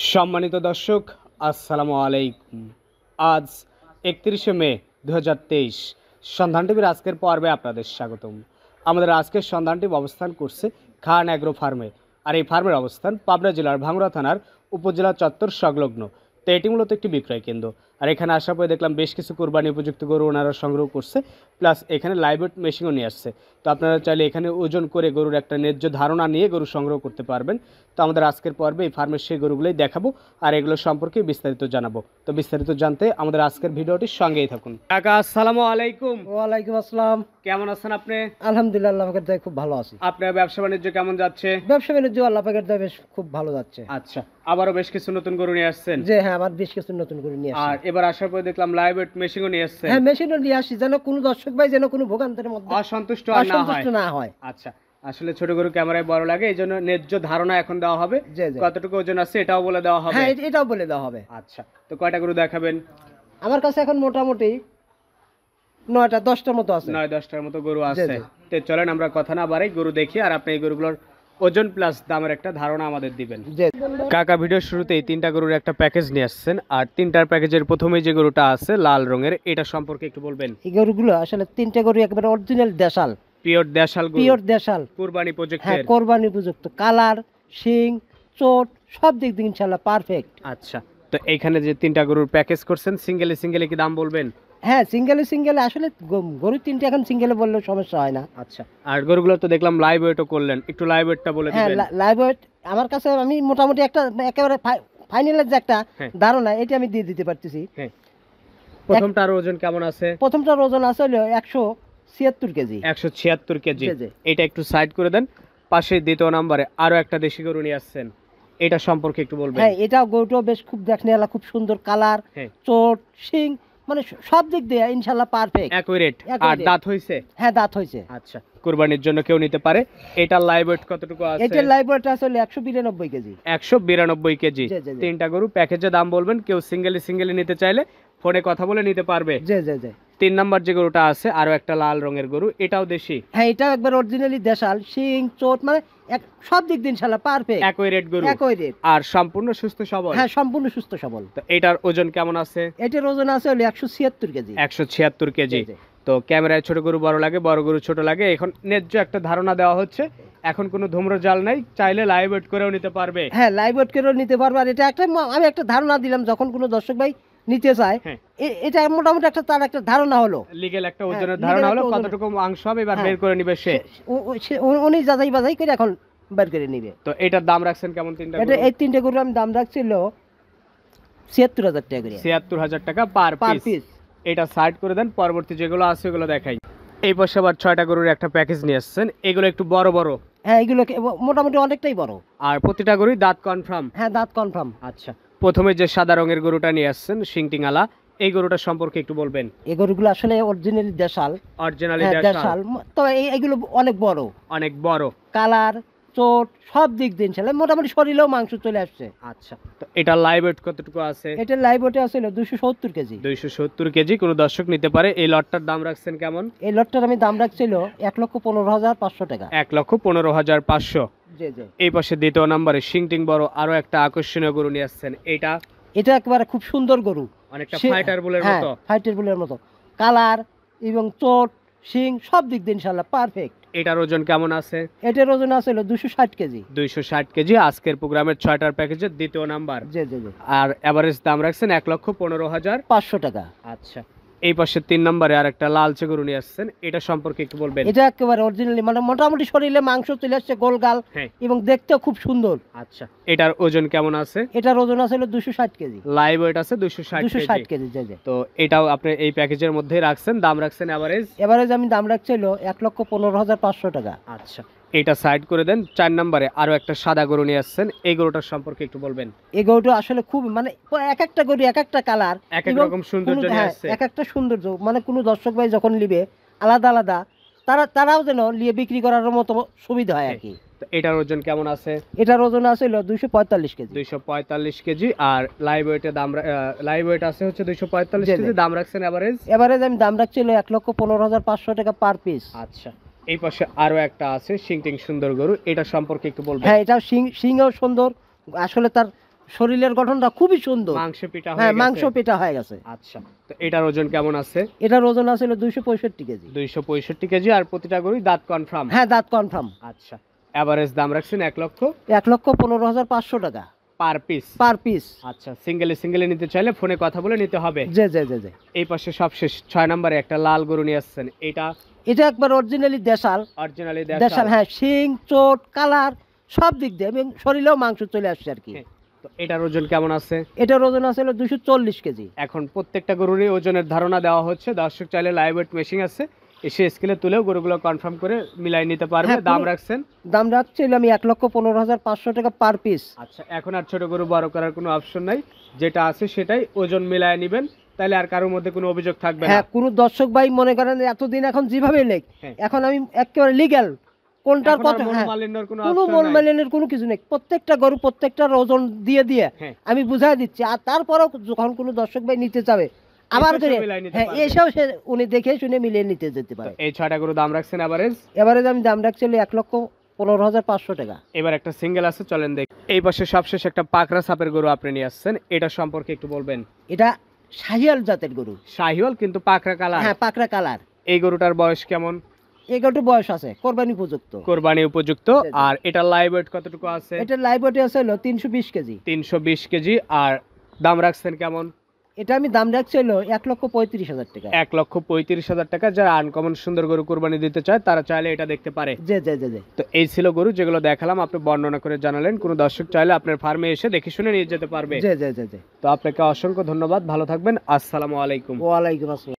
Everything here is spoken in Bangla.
সম্মানিত দর্শক, আসসালামু আলাইকুম। আজ 31শে মে 2023 সন্ধান টিভির আজকের পর্বে আপনাদের স্বাগতম। আমাদের আজকের সন্ধান টিভি অবস্থান করছে খান অ্যাগ্রো ফার্মে, আর এই ফার্মের অবস্থান পাবনা জেলার ভাঙ্গুড়া থানার উপজেলা চত্বর সংলগ্ন। তো এটি মূলত একটি বিক্রয় কেন্দ্র, আর এখানে আসার পরে দেখলাম বেশ কিছু কোরবানি উপযুক্ত গরু ওনারা সংগ্রহ করছে, প্লাস এখানে লাইভ ওয়েট মেশিনও নিয়ে আসছে। তো আপনারা চাইলে এখানে ওজন করে গরুর একটা ন্যায্য ধারণা নিয়ে গরু সংগ্রহ করতে পারবেন। তো আমাদের আজকের পর্বে এই ফার্মের সেই গরুগুলোই দেখাবো আর এগুলো সম্পর্কে বিস্তারিত জানাবো। তো বিস্তারিত জানতে আমাদের আজকের ভিডিওটির সঙ্গেই থাকুন। কাকা আসসালামু আলাইকুম। ওয়ালাইকুম আসসালাম। কেমন আছেন আপনি? আলহামদুলিল্লাহ, আল্লাহ পাকের দয়ায় খুব ভালো আছি। আপনার ব্যবসা বাণিজ্য কেমন যাচ্ছে? ব্যবসা বাণিজ্য আল্লাহ পাকের দয়ায় বেশ খুব ভালো যাচ্ছে। আচ্ছা, আবারও বেশ কিছু নতুন গরু নিয়ে আসছেন? যে হ্যাঁ, আমার বেশ কিছু নতুন করে নিয়ে আসছি। আর এবার আসার পরে দেখলাম লাইভ ওয়েট মেশিনও নিয়ে আসছেন। হ্যাঁ, মেশিনও নিয়ে আসছি, যেন কোনো দর্শক ভাই যেন কোনো ভোগান্তের মধ্যে অসন্তুষ্ট না হয়। আচ্ছা, আসলে ছোট গরু ক্যামেরায় বড় লাগে, এই জন্য ন্যায্য ধারণা এখন দেওয়া হবে। কতটুকু ওজন আছে এটাও বলে দেওয়া হবে। হ্যাঁ, এটাও বলে দেওয়া হবে। আচ্ছা, তো কয়টা গরু দেখাবেন? আমার কাছে এখন মোটামুটি 9টা 10টার মতো আছে। 9-10টার মতো গরু আছে। তো চলেন আমরা কথা না বাড়াই, গরু দেখি, আর আপনি এই গরুগুলোর ওজন প্লাস দামের একটা ধারণা আমাদের দিবেন। কাকা ভিডিওর শুরুতেই 3টা গরুর একটা প্যাকেজ নিয়ে আসছেন, আর 3টার প্যাকেজের প্রথমেই যে গরুটা আছে লাল রঙের, এটা সম্পর্কে একটু বলবেন। এই গরুগুলো আসলে 3টা গরু একেবারে অরিজিনাল দেশাল, পিওর দেশাল গরু। পিওর দেশাল, কুরবানি উপযুক্ত। হ্যাঁ, কুরবানি উপযুক্ত। কালার, শিং, চোট সব দিক দিয়ে ইনশাআল্লাহ পারফেক্ট। আচ্ছা, তো এইখানে যে 3টা গরুর প্যাকেজ করছেন, সিঙ্গেলে সিঙ্গেলে কি দাম বলবেন? হ্যাঁ, সিঙ্গেলে আসলে গরু 3টে এখন সিঙ্গেলে বললেও সমস্যা হয় না। আচ্ছা, আর গরুগুলো তো দেখলাম লাইভ ওয়েটও করলেন, একটু লাইভ ওয়েটটা বলে দিবেন। হ্যাঁ, লাইভ ওয়েট আমার কাছে আমি মোটামুটি একটা একেবারে ফাইনালের যে একটা ধারণা এটা আমি দিয়ে দিতে পারতেছি। হ্যাঁ, প্রথমটার ওজন কেমন আছে? প্রথমটার ওজন আছে হলো 176 কেজি। 176 কেজি। এটা একটু সাইড করে দেন। পাশে দ্বিতীয় নম্বরে আরো একটা দেশি গরু নিয়ে আসছেন, এটা সম্পর্কে একটু বলবেন। হ্যাঁ, এটা গরুটাও বেশ খুব দেখতে খুব সুন্দর কালার, চোট, শিং, মানে সব দিক দিয়ে ইনশাআল্লাহ পারফেক্ট, একুরেট। আর দাঁত হইছে? হ্যাঁ, দাঁত হইছে। আচ্ছা, কুরবানির জন্য কেউ নিতে পারে। এটা লাইভ ওয়েট কতটুকু আছে? এটা লাইভ ওয়েট আছে 192 কেজি। 192 কেজি। 3টা গরু প্যাকেজে দাম বলবেন, কেউ সিঙ্গেলি নিতে চাইলে ফোনে কথা বলে নিতে পারবে। জি। 3 নাম্বার যে গরুটা আছে আরো একটা লাল রঙের গরু, এটাও দেশি। হ্যাঁ, এটা একবার অরিজিনালি দেশাল, শিং, চোট, মানে সব দিক দিয়ে ইনশাআল্লাহ পারফেক্ট, একুরেট গরু। আর সম্পূর্ণ সুস্থ সবল। হ্যাঁ, সম্পূর্ণ সুস্থ সবল। তো এটার ওজন কেমন আছে? এটার ওজন আছে 176 কেজি। 176 কেজি। তো ক্যামেরায় ছোট গরু বড় লাগে, বড় গরু ছোট লাগে, এখন ন্যায্য একটা ধারণা দেওয়া হচ্ছে। এখন কোনো ধূম্রজাল নাই, চাইলে লাইভ ওয়েট করেও নিতে পারবে। হ্যাঁ, লাইভ ওয়েট করেও নিতে পারবে। আর এটা একটা আমি একটা ধারণা দিলাম, যখন কোনো দর্শক ভাই নিতে চায়, এটা মোটামুটি একটা তার একটা ধারণা হলো, লিগ্যাল একটা ওজনের ধারণা হলো, কতটুকু মাংস হবে এবার বের করে নিবে সে। উনি যাচাই বাছাই করে এখন বের করে নিবে। তো এটার দাম রাখছেন কেমন? 3টা এটা এই 3টে গরু আমি দাম রাখছিল 76,000 টাকা করে। 76,000 টাকা পার পিস। এটা সাইড করে দেন, পরবর্তী যেগুলো আছে ওগুলো দেখাই। এই পাশে আবার 6টা গরুর একটা প্যাকেজ নিয়ে আসছেন, এগুলো একটু বড় বড়। হ্যাঁ, এগুলো মোটামুটি অনেকটাই বড়। আর প্রতিটা গরুই দাঁত কনফার্ম? হ্যাঁ, দাঁত কনফার্ম। আচ্ছা, প্রথমে যে সাদা রঙের গরুটা নিয়ে আসছেন শিংটিংআলা, এই গরুটা সম্পর্কে একটু বলবেন। এই গরুগুলো আসলে অরিজিনালি দেশাল। দেশাল, তবে এইগুলো অনেক বড়। কালার, চোট সব দিক দিয়ে ইনশাআল্লাহ মোটামুটি শরীরেও মাংস চলে আসছে। আচ্ছা, তো এটা লাইভ ওয়েট কতটুকু আছে? এটা লাইভ ওয়েট আছে 270 কেজি। 270 কেজি কোনো দর্শক নিতে পারে। এই লটটার দাম রাখছেন কেমন? এই লটটার আমি দাম রাখছিল 1,15,500 টাকা। 1,15,500। জি। এই পাশে দ্বিতীয় নম্বরে শিংটিং বড় আরো একটা আকর্ষণীয় গরু নিয়ে আসছেন, এটা একেবারে খুব সুন্দর গরু, অনেকটা ফাইটার বুলের মতো। ফাইটার বুলের মতো কালার এবং চোট, শিং সব দিক দিয়ে ইনশাআল্লাহ পারফেক্ট। এটার ওজন কেমন আছে? এটার ওজন আছে 260 কেজি। 260 কেজি আজকের প্রোগ্রামের 6টার প্যাকেজের দ্বিতীয় নাম্বার। জি। আর এভারেজ দাম রাখছেন 1,15,500 টাকা। আচ্ছা, এই পাশে 3 নম্বরে আর একটা লালচে গরু নিয়ে আসছেন, এটা সম্পর্কে একটু বলবেন। এটা একেবারে অরিজিনালি, মানে মোটামুটি শরীরে মাংস চলে আসছে, গোলগাল এবং দেখতেও খুব সুন্দর। আচ্ছা, এটার ওজন কেমন আছে? এটার ওজন আছে 260 কেজি। লাইভ ওয়েট আছে 260 কেজি। জি। তো এটাও আপনি এই প্যাকেজের মধ্যে রাখছেন, দাম রাখছেন এভারেজ আমি দাম রাখছিল 1,15,500 টাকা। আচ্ছা, এটা সাইড করে দেন। 4 নম্বরে আরো একটা সাদা গরু নিয়ে আসছেন, এই গরুটার সম্পর্কে একটু বলবেন। এই গরুটা আসলে খুব, মানে এক একটা গরু এক একটা কালার, এক এক রকম সৌন্দর্য নিয়ে আসছে, এক একটা সৌন্দর্য, মানে কোনো দর্শক ভাই যখন নিবে আলাদা তারাও যেন নিয়ে বিক্রি করার মতো সুবিধা হয় আর কি। এটার ওজন কেমন আছে? এটার ওজন আছে 245 কেজি। 245 কেজি। আর লাইভ ওয়েটের দাম, লাইভ ওয়েট আছে হচ্ছে 245 কেজি, দাম রাখছেন এভারেজ আমি দাম রাখছিল 1,15,500 টাকা পার পিস। আচ্ছা, এই পাশে আরো একটা আছে শিংটিং সুন্দর গরু, এটা সম্পর্কে একটু বলবেন। হ্যাঁ, এটা সিংও সুন্দর, আসলে তার শরীরের গঠনটা খুবই সুন্দর, মাংস পিটা হয়ে হ্যাঁ গেছে। মাংস পেটা হয়ে গেছে। আচ্ছা, তো এটার ওজন কেমন আছে? এটার ওজন আছে 265 কেজি। 265 কেজি। আর প্রতিটা গরুই দাঁত কনফার্ম? হ্যাঁ দাঁত কনফার্ম। আচ্ছা, এভারেজ দাম রাখছেন 1,15,500 টাকা পার পিস? Per piece. আচ্ছা, সিঙ্গেলে নিতে চাইলে ফোনে কথা বলে নিতে হবে। জি জি জি জি। এই পাশে সবশেষ 6 নম্বরে একটা লাল গরু নিয়ে আসছেন, এটা একবার অরিজিনালি দেশাল। অরিজিনালি দেশাল, হ্যাঁ, শিং চোট কালার সব দিক দিয়ে এবং শরীরেও মাংস চলে আসছে আর কি। তো এটার ওজন কেমন আছে? এটার ওজন আছে 240 কেজি। এখন প্রত্যেকটা গরুরই ওজনের ধারণা দেওয়া হচ্ছে, দর্শক চাইলে লাইভ ওয়েট মেশিন আছে, এসে স্কেলে তুলেও গরুগুলো কনফার্ম করে মিলাই নিতে পারবে। হ্যাঁ, দাম রাখছেন? দাম রাখছিল আমি 1,15,500 টাকা পার পিস। আচ্ছা, এখন আর ছোট গরু বড় করার কোনো অপশন নাই, যেটা আছে সেটাই ওজন মিলায় নেবেন, তাহলে আর কারোর মধ্যে কোনো অভিযোগ থাকবে না। হ্যাঁ, কোনো দর্শক ভাই মনে করেন এতদিন এখন যেভাবে লেখ, হ্যাঁ। এখন আমি একেবারে লিগ্যাল কোনটার এখন কত, আর হ্যাঁ, মনোমালিন্যর কোনো কোনো option মন নাই। মালিনের কোনো কিছু নেই। প্রত্যেকটা গরু প্রত্যেকটার ওজন দিয়ে দিয়ে হ্যাঁ। আমি বুঝাই দিচ্ছি। আর তারপরেও যখন কোনো দর্শক ভাই নিতে যাবে আবার এসেও করে, মিলাই নিতে হ্যাঁ, পারবে। এসেও সে উনি দেখে শুনে মিলিয়ে নিতে যেতে পারে। এই 6টা গরু দাম রাখছেন এভারেজ? এবারে আমি দাম রাখছিল 1,15,500 টাকা। এবার একটা সিঙ্গেল আছে, চলেন দেখ। এই পাশে সবশেষ একটা পাকড়া সাপের গরু আপনি নিয়ে আসছেন, এটা সম্পর্কে একটু বলবেন। এটা শাহিয়াল জাতের গরু। শাহিওয়াল কিন্তু পাকড়া কালার? হ্যাঁ, পাকড়া কালার। এই গরুটার বয়স কেমন? এই গরুটার বয়স আছে কোরবানি উপযুক্ত। কোরবানি উপযুক্ত। জি, জি। আর এটা লাইভ ওয়েট কতটুকু আছে? এটা লাইভ ওয়েট আছে 320 কেজি। 320 কেজি। আর দাম রাখছেন কেমন? এটা আমি দাম রাখছিল 1,35,000 টাকা। 1,35,000 টাকা। যারা আনকমন সুন্দর গরু কোরবানি দিতে চায় তারা চাইলে এটা দেখতে পারে। জি জি জি জি। তো এই ছিল গরু যেগুলো দেখালাম, আপনি বর্ণনা করে জানালেন, কোনো দর্শক চাইলে আপনার ফার্মে এসে দেখে শুনে নিয়ে যেতে পারবে। জি জি জি জি। তো আপনাকে অসংখ্য ধন্যবাদ, ভালো থাকবেন, আসসালামু আলাইকুম। ওয়ালাইকুম আসসালাম।